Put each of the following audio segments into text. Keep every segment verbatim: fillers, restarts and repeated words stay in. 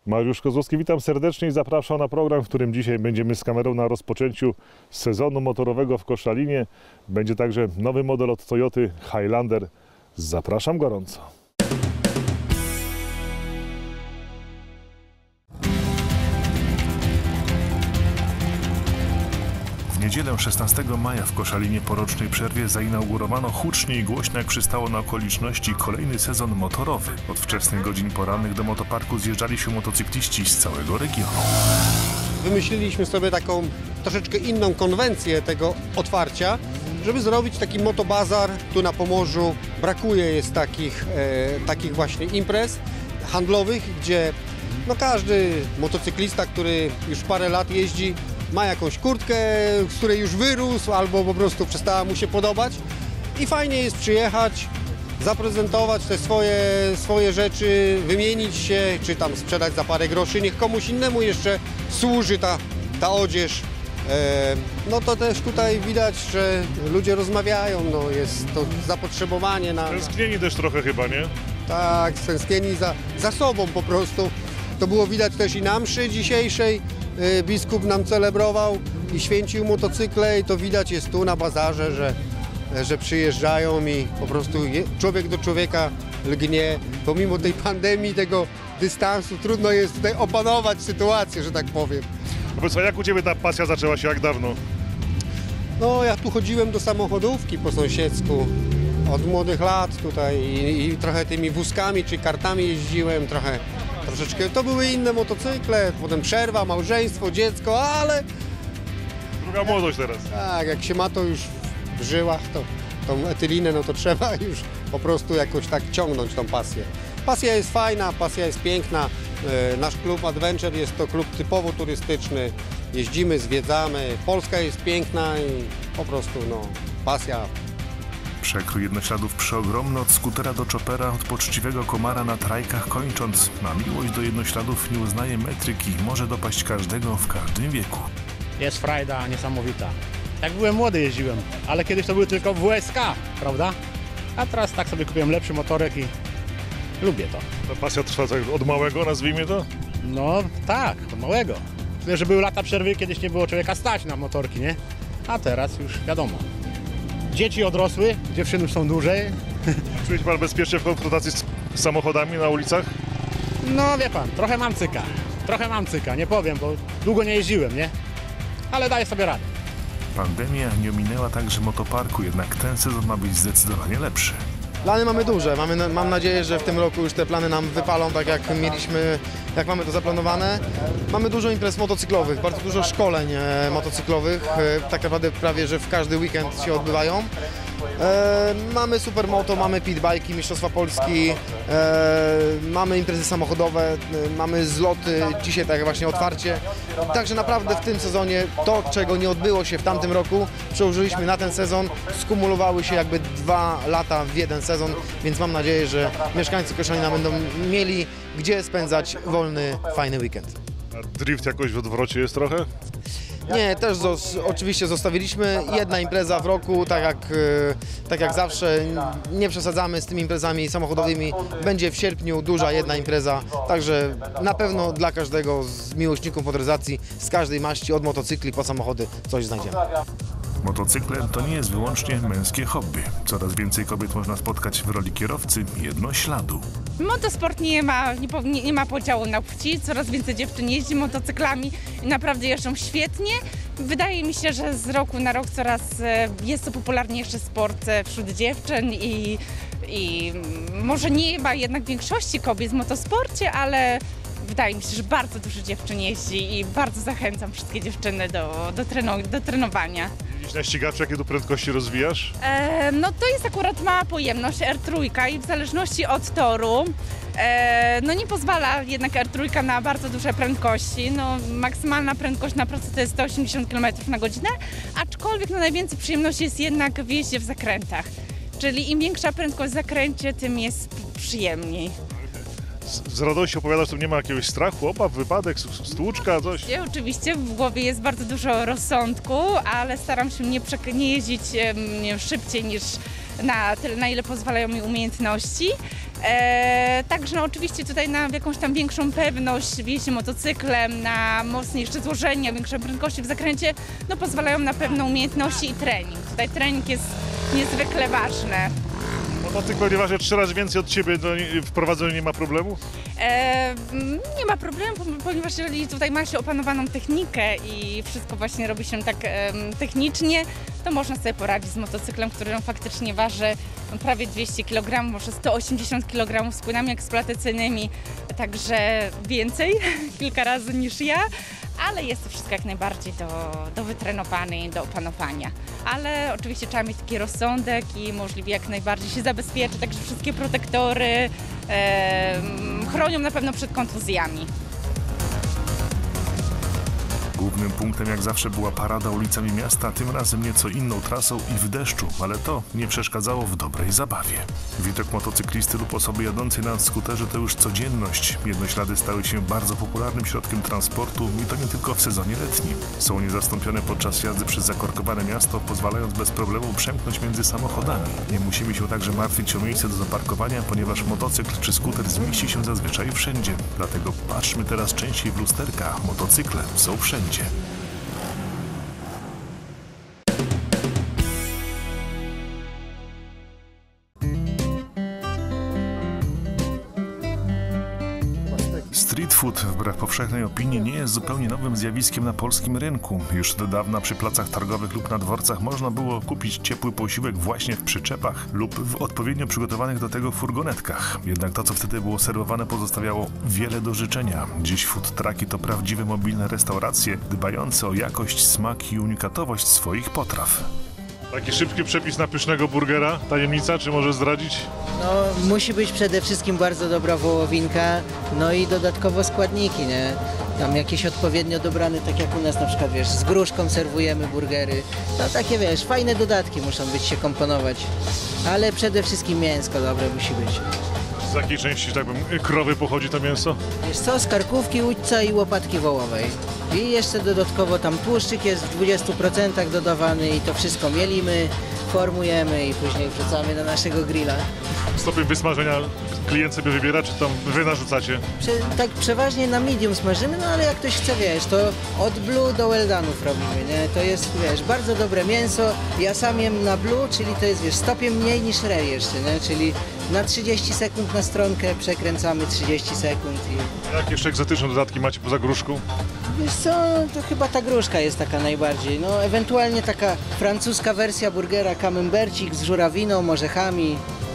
Mariusz Kozłowski, witam serdecznie i zapraszam na program, w którym dzisiaj będziemy z kamerą na rozpoczęciu sezonu motorowego w Koszalinie. Będzie także nowy model od Toyoty Highlander. Zapraszam gorąco. W niedzielę szesnastego maja w Koszalinie po rocznej przerwie zainaugurowano hucznie i głośno, jak przystało na okoliczności, kolejny sezon motorowy. Od wczesnych godzin porannych do motoparku zjeżdżali się motocykliści z całego regionu. Wymyśliliśmy sobie taką troszeczkę inną konwencję tego otwarcia, żeby zrobić taki motobazar. Tu na Pomorzu brakuje jest takich, e, takich właśnie imprez handlowych, gdzie no każdy motocyklista, który już parę lat jeździ, ma jakąś kurtkę, z której już wyrósł albo po prostu przestała mu się podobać i fajnie jest przyjechać, zaprezentować te swoje, swoje rzeczy, wymienić się, czy tam sprzedać za parę groszy, niech komuś innemu jeszcze służy ta, ta odzież. E, no to też tutaj widać, że ludzie rozmawiają, no jest to zapotrzebowanie na... Tęsknieni też trochę chyba, nie? Tak, stęsknieni za, za sobą po prostu. To było widać też i na mszy dzisiejszej. Biskup nam celebrował i święcił motocykle i to widać jest tu na bazarze, że, że przyjeżdżają i po prostu je, człowiek do człowieka lgnie. Pomimo tej pandemii, tego dystansu trudno jest tutaj opanować sytuację, że tak powiem. Powiedz, a jak u Ciebie ta pasja zaczęła się, jak dawno? No ja tu chodziłem do samochodówki po sąsiedzku od młodych lat tutaj i, i trochę tymi wózkami czy kartami jeździłem, trochę troszeczkę. To były inne motocykle, potem przerwa, małżeństwo, dziecko, ale... Druga młodość teraz. Tak, jak się ma to już w żyłach, to tą etylinę, no to trzeba już po prostu jakoś tak ciągnąć tą pasję. Pasja jest fajna, pasja jest piękna. Nasz klub Adventure jest to klub typowo turystyczny. Jeździmy, zwiedzamy. Polska jest piękna i po prostu no, pasja. Przekrój jednośladów przeogromny, od skutera do chopera, od poczciwego komara na trajkach kończąc. Na miłość do jednośladów nie uznaje metryki, może dopaść każdego w każdym wieku. Jest frajda niesamowita. Jak byłem młody jeździłem, ale kiedyś to były tylko W S K, prawda? A teraz tak sobie kupiłem lepszy motorek i lubię to. Ta pasja trwa tak od małego, nazwijmy to? No tak, od małego. Tyle, że były lata przerwy, kiedyś nie było człowieka stać na motorki, nie? A teraz już wiadomo. Dzieci odrosły, dziewczyny już są dłużej. Czujesz Pan bezpiecznie w konfrontacji z samochodami na ulicach? No wie Pan, trochę mam cyka. Trochę mam cyka, nie powiem, bo długo nie jeździłem, nie? Ale daję sobie radę. Pandemia nie ominęła także motoparku, jednak ten sezon ma być zdecydowanie lepszy. Plany mamy duże. Mamy, mam nadzieję, że w tym roku już te plany nam wypalą tak jak mieliśmy, jak mamy to zaplanowane. Mamy dużo imprez motocyklowych, bardzo dużo szkoleń e, motocyklowych. E, tak naprawdę prawie, że w każdy weekend się odbywają. E, mamy supermoto, mamy pitbike'i, Mistrzostwa Polski, e, mamy imprezy samochodowe, e, mamy zloty, dzisiaj tak właśnie otwarcie. Także naprawdę w tym sezonie to, czego nie odbyło się w tamtym roku, przełożyliśmy na ten sezon, skumulowały się jakby dwa lata w jeden sezon, więc mam nadzieję, że mieszkańcy Koszalina będą mieli gdzie spędzać wolny, fajny weekend. A drift jakoś w odwrocie jest trochę? Nie, też zos, oczywiście zostawiliśmy jedna impreza w roku, tak jak, e, tak jak zawsze, nie przesadzamy z tymi imprezami samochodowymi. Będzie w sierpniu duża jedna impreza, także na pewno dla każdego z miłośników motoryzacji, z każdej maści, od motocykli po samochody coś znajdziemy. Motocykle to nie jest wyłącznie męskie hobby. Coraz więcej kobiet można spotkać w roli kierowcy jednośladu. Motosport nie ma, nie, po, nie, nie ma podziału na płci, coraz więcej dziewczyn jeździ motocyklami i naprawdę jeżdżą świetnie. Wydaje mi się, że z roku na rok coraz jest to popularniejszy sport wśród dziewczyn i, i może nie ma jednak większości kobiet w motosporcie, ale wydaje mi się, że bardzo dużo dziewczyn jeździ i bardzo zachęcam wszystkie dziewczyny do, do, treno, do trenowania. Jeździsz na ścigaczu, jakie tu prędkości rozwijasz? E, no to jest akurat mała pojemność R trzy i w zależności od toru e, no nie pozwala jednak R trzy na bardzo duże prędkości. No, maksymalna prędkość na prosto to jest sto osiemdziesiąt kilometrów na godzinę, aczkolwiek no, najwięcej przyjemności jest jednak w jeździe w zakrętach. Czyli im większa prędkość w zakręcie, tym jest przyjemniej. Z, z radością opowiadasz, tu nie ma jakiegoś strachu, obaw, wypadek, stłuczka, coś? Ja, oczywiście w głowie jest bardzo dużo rozsądku, ale staram się nie, nie jeździć nie, szybciej niż na tyle, na ile pozwalają mi umiejętności. E, także no, oczywiście tutaj na jakąś tam większą pewność w jeździe motocyklem, na mocniejsze złożenia, większej prędkości w zakręcie, no pozwalają na pewne umiejętności i trening. Tutaj trening jest niezwykle ważny. Motocykl nie waży trzy razy więcej od ciebie, to nie- w prowadzeniu nie ma problemu? E, nie ma problemu, po- ponieważ jeżeli tutaj ma się opanowaną technikę i wszystko właśnie robi się tak em, technicznie, to można sobie poradzić z motocyklem, który no, faktycznie waży prawie dwieście kilogramów, może sto osiemdziesiąt kilogramów z płynami eksploatacyjnymi, także więcej, kilka razy niż ja. Ale jest to wszystko jak najbardziej do, do wytrenowania i do opanowania. Ale oczywiście trzeba mieć taki rozsądek i możliwie jak najbardziej się zabezpieczyć, także wszystkie protektory e, chronią na pewno przed kontuzjami. Głównym punktem jak zawsze była parada ulicami miasta, tym razem nieco inną trasą i w deszczu, ale to nie przeszkadzało w dobrej zabawie. Widok motocyklisty lub osoby jadącej na skuterze to już codzienność. Jednoślady stały się bardzo popularnym środkiem transportu i to nie tylko w sezonie letnim. Są niezastąpione podczas jazdy przez zakorkowane miasto, pozwalając bez problemu przemknąć między samochodami. Nie musimy się także martwić o miejsce do zaparkowania, ponieważ motocykl czy skuter zmieści się zazwyczaj wszędzie. Dlatego patrzmy teraz częściej w lusterka. Motocykle są wszędzie. Street food, wbrew powszechnej opinii, nie jest zupełnie nowym zjawiskiem na polskim rynku. Już do dawna przy placach targowych lub na dworcach można było kupić ciepły posiłek właśnie w przyczepach lub w odpowiednio przygotowanych do tego furgonetkach. Jednak to, co wtedy było serwowane, pozostawiało wiele do życzenia. Dziś food trucki to prawdziwe mobilne restauracje, dbające o jakość, smak i unikatowość swoich potraw. Taki szybki przepis na pysznego burgera, tajemnica, czy może zdradzić? No, musi być przede wszystkim bardzo dobra wołowinka, no i dodatkowo składniki, nie? Tam jakieś odpowiednio dobrane, tak jak u nas na przykład, wiesz, z gruszką serwujemy burgery. No takie, wiesz, fajne dodatki muszą być, się komponować. Ale przede wszystkim mięsko dobre musi być. Z jakiej części, tak powiem, krowy pochodzi to mięso? Wiesz co, z karkówki, łódźca i łopatki wołowej. I jeszcze dodatkowo tam tłuszczyk jest w dwudziestu procentach dodawany i to wszystko mielimy, formujemy i później wrzucamy na naszego grilla. Stopień wysmażenia klient sobie wybiera, czy tam wy narzucacie? Prze, tak przeważnie na medium smażymy, no ale jak ktoś chce, wiesz, to od blue do well done'ów robimy, nie? To jest, wiesz, bardzo dobre mięso. Ja sam jem na blue, czyli to jest, wiesz, stopiem mniej niż rare jeszcze, nie? Czyli na trzydzieści sekund na stronkę przekręcamy trzydzieści sekund i... Jakie jeszcze egzotyczne dodatki macie poza gruszką? Wiesz co, to chyba ta gruszka jest taka najbardziej, no ewentualnie taka francuska wersja burgera camembercik z żurawiną, orzechami.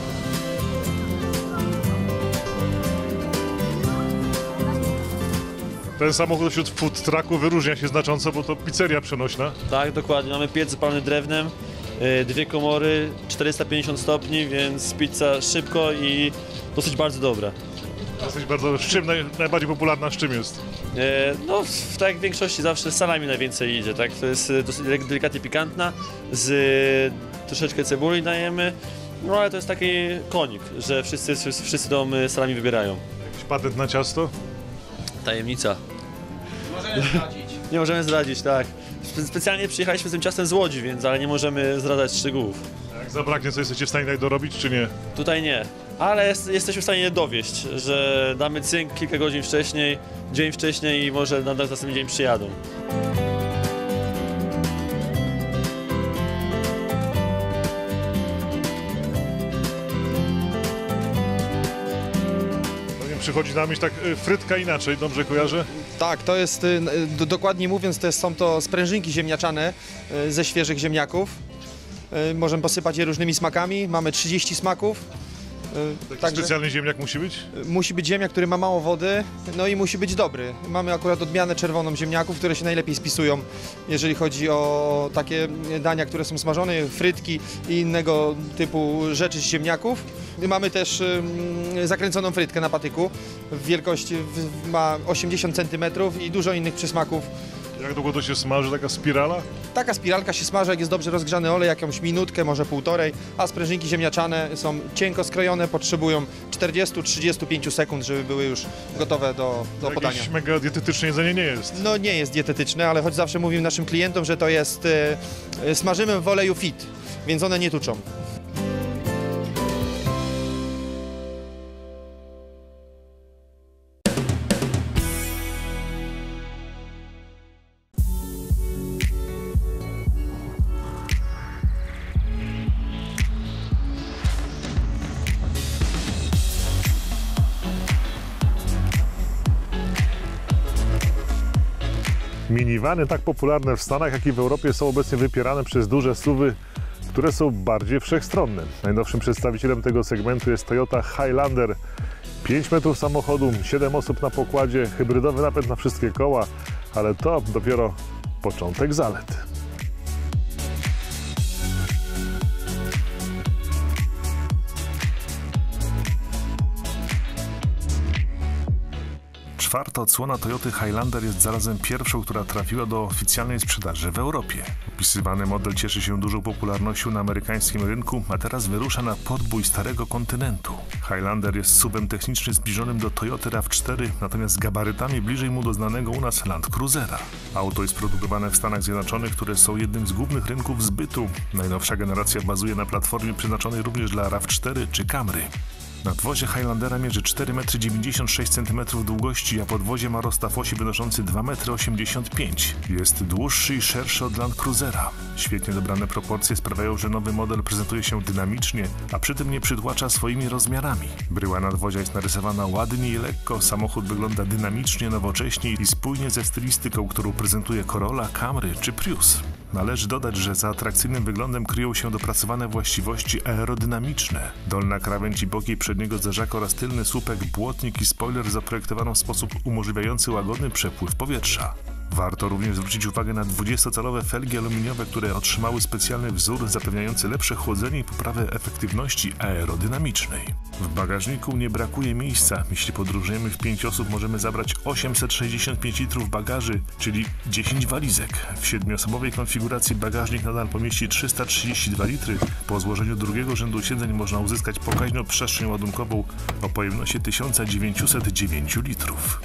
Ten samochód wśród food trucków wyróżnia się znacząco, bo to pizzeria przenośna. Tak, dokładnie. Mamy piec zapalony drewnem, y, dwie komory, czterysta pięćdziesiąt stopni, więc pizza szybko i dosyć bardzo dobra. Jesteś bardzo, z czym naj, najbardziej popularna, z czym jest? Y, No, w- tak jak w większości zawsze z salami najwięcej idzie, tak? To jest y, dosyć dele- delikatnie pikantna, z y, troszeczkę cebuli dajemy, no ale to jest taki konik, że wszyscy, wszyscy, wszyscy dom y, salami wybierają. Jakiś patent na ciasto? Tajemnica. Nie możemy zdradzić, tak. Spe- Specjalnie przyjechaliśmy z tym ciastem z Łodzi, więc ale nie możemy zdradzać szczegółów. Jak zabraknie, co jesteście w stanie tak dorobić, czy nie? Tutaj nie, ale jest, jesteśmy w stanie je dowieść, że damy cynk kilka godzin wcześniej, dzień wcześniej i może na następny dzień przyjadą. No nie przychodzi na myśl tak y, frytka inaczej, dobrze kojarzę? Tak, to jest, y, d- dokładnie mówiąc, to jest, są to sprężynki ziemniaczane y, ze świeżych ziemniaków. Y, Możemy posypać je różnymi smakami, mamy trzydzieści smaków. Y, Taki Także specjalny ziemniak musi być? y, musi być ziemniak, który ma mało wody, no i musi być dobry. Mamy akurat odmianę czerwoną ziemniaków, które się najlepiej spisują, jeżeli chodzi o takie dania, które są smażone, frytki i innego typu rzeczy z ziemniaków. Mamy też y, zakręconą frytkę na patyku, w wielkości w, ma osiemdziesiąt centymetrów i dużo innych przysmaków. Jak długo to się smaży, taka spirala? Taka spiralka się smaży, jak jest dobrze rozgrzany olej, jakąś minutkę, może półtorej, a sprężynki ziemniaczane są cienko skrojone, potrzebują czterdzieści do trzydziestu pięciu sekund, żeby były już gotowe do, do podania. Jakieś mega dietetyczne jedzenie nie jest. No nie jest dietetyczne, ale choć zawsze mówimy naszym klientom, że to jest, e, e, smażymy w oleju fit, więc one nie tuczą. Minivany tak popularne w Stanach, jak i w Europie są obecnie wypierane przez duże suwy, które są bardziej wszechstronne. Najnowszym przedstawicielem tego segmentu jest Toyota Highlander. pięć metrów samochodu, siedem osób na pokładzie, hybrydowy napęd na wszystkie koła, ale to dopiero początek zalet. Czwarta odsłona Toyoty Highlander jest zarazem pierwszą, która trafiła do oficjalnej sprzedaży w Europie. Opisywany model cieszy się dużą popularnością na amerykańskim rynku, a teraz wyrusza na podbój starego kontynentu. Highlander jest suwem technicznie zbliżonym do Toyoty raw cztery, natomiast gabarytami bliżej mu do znanego u nas Land Cruisera. Auto jest produkowane w Stanach Zjednoczonych, które są jednym z głównych rynków zbytu. Najnowsza generacja bazuje na platformie przeznaczonej również dla raw cztery czy Camry. Nadwozie Highlandera mierzy cztery metry dziewięćdziesiąt sześć centymetrów długości, a podwozie ma rozstaw osi wynoszący dwa metry osiemdziesiąt pięć. Jest dłuższy i szerszy od Land Cruisera. Świetnie dobrane proporcje sprawiają, że nowy model prezentuje się dynamicznie, a przy tym nie przytłacza swoimi rozmiarami. Bryła nadwozia jest narysowana ładnie i lekko, samochód wygląda dynamicznie, nowocześnie i spójnie ze stylistyką, którą prezentuje Corolla, Camry czy Prius. Należy dodać, że za atrakcyjnym wyglądem kryją się dopracowane właściwości aerodynamiczne. Dolna krawędź i boki przedniego zderzaka oraz tylny słupek, błotnik i spoiler zaprojektowano w sposób umożliwiający łagodny przepływ powietrza. Warto również zwrócić uwagę na dwudziestocalowe felgi aluminiowe, które otrzymały specjalny wzór zapewniający lepsze chłodzenie i poprawę efektywności aerodynamicznej. W bagażniku nie brakuje miejsca. Jeśli podróżujemy w pięć osób, możemy zabrać osiemset sześćdziesiąt pięć litrów bagaży, czyli dziesięć walizek. W siedmioosobowej konfiguracji bagażnik nadal pomieści trzysta trzydzieści dwa litry. Po złożeniu drugiego rzędu siedzeń można uzyskać pokaźną przestrzeń ładunkową o pojemności tysiąc dziewięćset dziewięć litrów.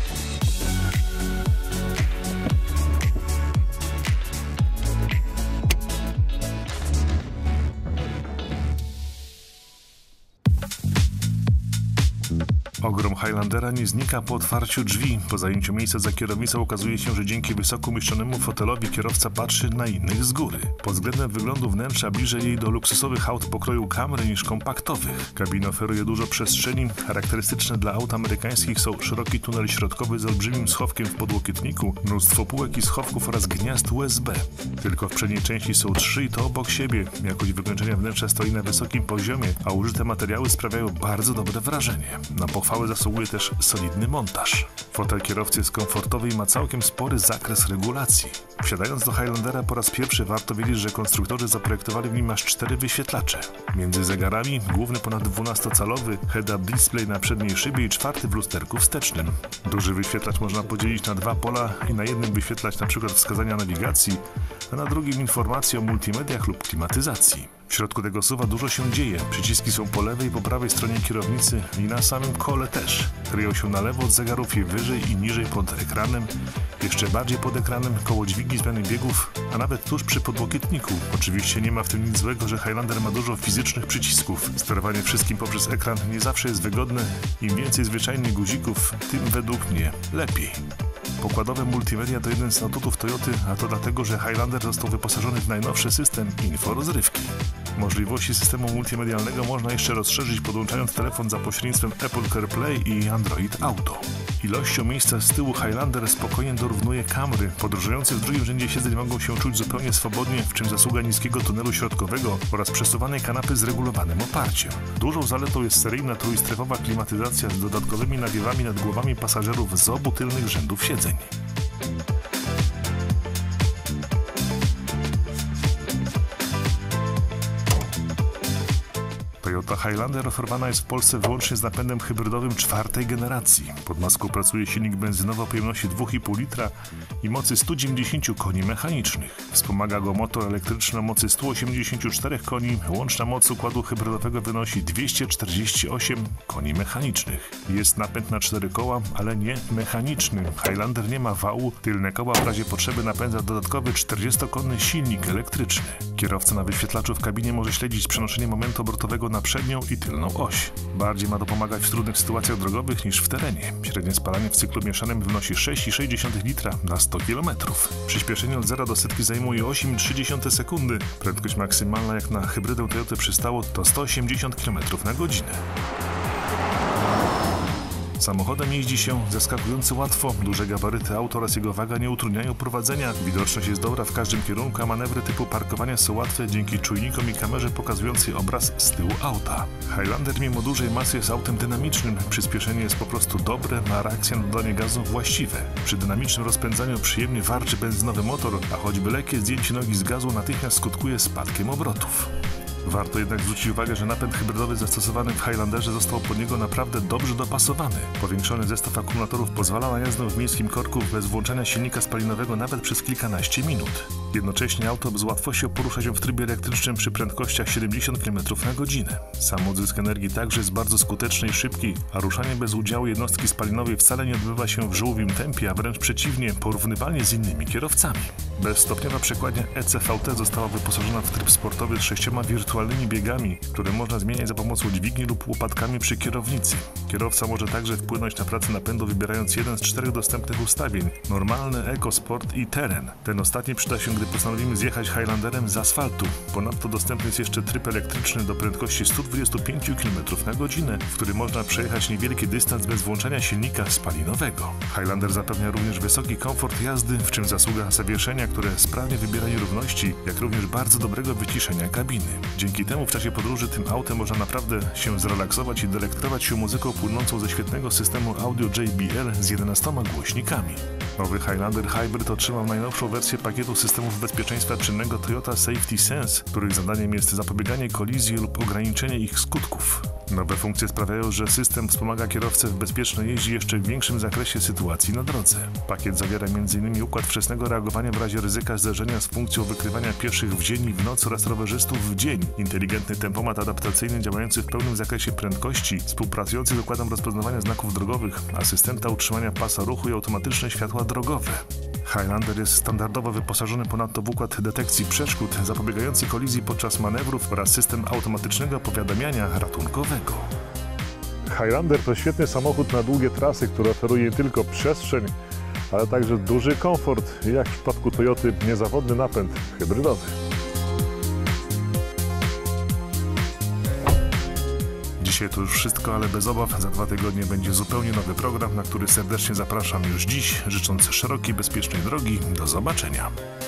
Ogrom Highlandera nie znika po otwarciu drzwi. Po zajęciu miejsca za kierownicą okazuje się, że dzięki wysoko umieszczonemu fotelowi kierowca patrzy na innych z góry. Pod względem wyglądu wnętrza bliżej jej do luksusowych aut pokroju Camry niż kompaktowych. Kabina oferuje dużo przestrzeni. Charakterystyczne dla aut amerykańskich są szeroki tunel środkowy z olbrzymim schowkiem w podłokietniku, mnóstwo półek i schowków oraz gniazd U S B. Tylko w przedniej części są trzy i to obok siebie. Jakość wykończenia wnętrza stoi na wysokim poziomie, a użyte materiały sprawiają bardzo dobre wrażenie. Na pochwałę zasługuje też solidny montaż. Fotel kierowcy jest komfortowy i ma całkiem spory zakres regulacji. Wsiadając do Highlandera po raz pierwszy warto wiedzieć, że konstruktorzy zaprojektowali w nim aż cztery wyświetlacze. Między zegarami główny ponad dwunastocalowy head-up display na przedniej szybie i czwarty w lusterku wstecznym. Duży wyświetlacz można podzielić na dwa pola i na jednym wyświetlać np. wskazania nawigacji, a na drugim informacje o multimediach lub klimatyzacji. W środku tego suwa dużo się dzieje. Przyciski są po lewej i po prawej stronie kierownicy i na samym kole też. Kryją się na lewo od zegarów i wyżej i niżej pod ekranem. Jeszcze bardziej pod ekranem koło dźwigni zmiany biegów, a nawet tuż przy podłokietniku. Oczywiście nie ma w tym nic złego, że Highlander ma dużo fizycznych przycisków. Sterowanie wszystkim poprzez ekran nie zawsze jest wygodne. Im więcej zwyczajnych guzików, tym według mnie lepiej. Pokładowe multimedia to jeden z atutów Toyoty, a to dlatego, że Highlander został wyposażony w najnowszy system inforozrywki. Możliwości systemu multimedialnego można jeszcze rozszerzyć, podłączając telefon za pośrednictwem Apple CarPlay i Android Auto. Ilością miejsca z tyłu Highlander spokojnie dorównuje Camry. Podróżujący w drugim rzędzie siedzeń mogą się czuć zupełnie swobodnie, w czym zasługa niskiego tunelu środkowego oraz przesuwanej kanapy z regulowanym oparciem. Dużą zaletą jest seryjna trójstrefowa klimatyzacja z dodatkowymi nawiewami nad głowami pasażerów z obu tylnych rzędów siedzeń. Toyota Highlander oferowana jest w Polsce wyłącznie z napędem hybrydowym czwartej generacji. Pod maską pracuje silnik benzynowy o pojemności dwa i pół litra i mocy stu dziewięćdziesięciu koni mechanicznych. Wspomaga go motor elektryczny o mocy stu osiemdziesięciu czterech koni. Łączna moc układu hybrydowego wynosi dwieście czterdzieści osiem koni mechanicznych. Jest napęd na cztery koła, ale nie mechaniczny. Highlander nie ma wału. Tylne koła w razie potrzeby napędza dodatkowy czterdziestokonny silnik elektryczny. Kierowca na wyświetlaczu w kabinie może śledzić przenoszenie momentu obrotowego na przednią i tylną oś. Bardziej ma to pomagać w trudnych sytuacjach drogowych niż w terenie. Średnie spalanie w cyklu mieszanym wynosi sześć i sześć dziesiątych litra na sto kilometrów. Przyspieszenie od zera do setki zajmuje osiem i trzy dziesiąte sekundy. Prędkość maksymalna jak na hybrydę Toyoty przystało to sto osiemdziesiąt kilometrów na godzinę. Samochodem jeździ się zaskakująco łatwo, duże gabaryty auta oraz jego waga nie utrudniają prowadzenia, widoczność jest dobra w każdym kierunku, a manewry typu parkowania są łatwe dzięki czujnikom i kamerze pokazującej obraz z tyłu auta. Highlander mimo dużej masy jest autem dynamicznym, przyspieszenie jest po prostu dobre, a reakcja na dodanie gazu właściwe. Przy dynamicznym rozpędzaniu przyjemnie warczy benzynowy motor, a choćby lekkie zdjęcie nogi z gazu natychmiast skutkuje spadkiem obrotów. Warto jednak zwrócić uwagę, że napęd hybrydowy zastosowany w Highlanderze został pod niego naprawdę dobrze dopasowany. Powiększony zestaw akumulatorów pozwala na jazdę w miejskim korku bez włączania silnika spalinowego nawet przez kilkanaście minut. Jednocześnie auto z łatwością porusza się w trybie elektrycznym przy prędkościach siedemdziesiąt kilometrów na godzinę. Sam odzysk energii także jest bardzo skuteczny i szybki, a ruszanie bez udziału jednostki spalinowej wcale nie odbywa się w żółwim tempie, a wręcz przeciwnie, porównywalnie z innymi kierowcami. Bezstopniowa przekładnia E C V T została wyposażona w tryb sportowy z sześcioma wirtualnymi biegami, które można zmieniać za pomocą dźwigni lub łopatkami przy kierownicy. Kierowca może także wpłynąć na pracę napędu, wybierając jeden z czterech dostępnych ustawień: normalny, Eco Sport i Teren. Ten ostatni przyda się, gdy postanowimy zjechać Highlanderem z asfaltu. Ponadto dostępny jest jeszcze tryb elektryczny do prędkości sto dwadzieścia pięć kilometrów na godzinę, w którym można przejechać niewielki dystans bez włączania silnika spalinowego. Highlander zapewnia również wysoki komfort jazdy, w czym zasługa zawieszenia, które sprawnie wybiera nierówności, jak również bardzo dobrego wyciszenia kabiny. Dzięki temu w czasie podróży tym autem można naprawdę się zrelaksować i delektować się muzyką płynącą ze świetnego systemu audio J B L z jedenastoma głośnikami. Nowy Highlander Hybrid otrzymał najnowszą wersję pakietu systemów bezpieczeństwa czynnego Toyota Safety Sense, których zadaniem jest zapobieganie kolizji lub ograniczenie ich skutków. Nowe funkcje sprawiają, że system wspomaga kierowcę w bezpiecznej jeździe jeszcze w większym zakresie sytuacji na drodze. Pakiet zawiera między innymi układ wczesnego reagowania w razie ryzyka zderzenia z funkcją wykrywania pieszych w dzień i w nocy oraz rowerzystów w dzień, inteligentny tempomat adaptacyjny działający w pełnym zakresie prędkości, współpracujący z układem rozpoznawania znaków drogowych, asystenta utrzymania pasa ruchu i automatyczne światła drogowe. Highlander jest standardowo wyposażony ponadto w układ detekcji przeszkód zapobiegający kolizji podczas manewrów oraz system automatycznego powiadamiania ratunkowego. Highlander to świetny samochód na długie trasy, który oferuje nie tylko przestrzeń, ale także duży komfort i, jak w przypadku Toyoty, niezawodny napęd hybrydowy. Dzisiaj to już wszystko, ale bez obaw. Za dwa tygodnie będzie zupełnie nowy program, na który serdecznie zapraszam już dziś, życząc szerokiej, bezpiecznej drogi. Do zobaczenia.